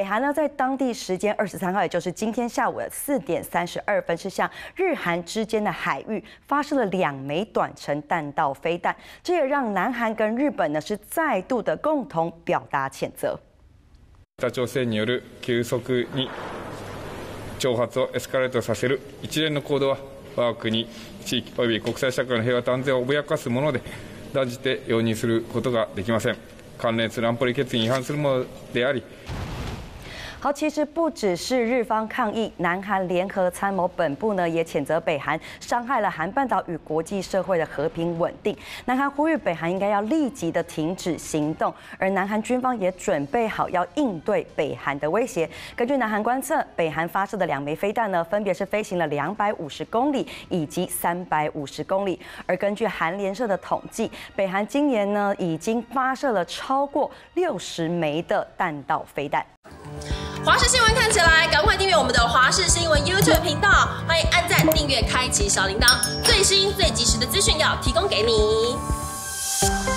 韩呢，在当地时间23号，也就是今天下午的4点32分，是向日韩之间的海域发射了2枚短程弹道飞弹，这也让南韩跟日本呢是再度的共同表达谴责。 北朝鮮による急速に挑発をエスカレートさせる一連の行動は我が国地域及び国際社会の平和と安全を脅かすもので断じて容認することができません。関連する安保理決議に違反するものであり。 好，其实不只是日方抗议，南韩联合参谋本部呢也谴责北韩伤害了韩半岛与国际社会的和平稳定。南韩呼吁北韩应该要立即的停止行动，而南韩军方也准备好要应对北韩的威胁。根据南韩观测，北韩发射的2枚飞弹呢，分别是飞行了250公里以及350公里。而根据韩联社的统计，北韩今年呢已经发射了超过60枚的弹道飞弹。 华视新闻看起来，赶快订阅我们的华视新闻 YouTube 频道，欢迎按赞、订阅、开启小铃铛，最新最及时的资讯要提供给你。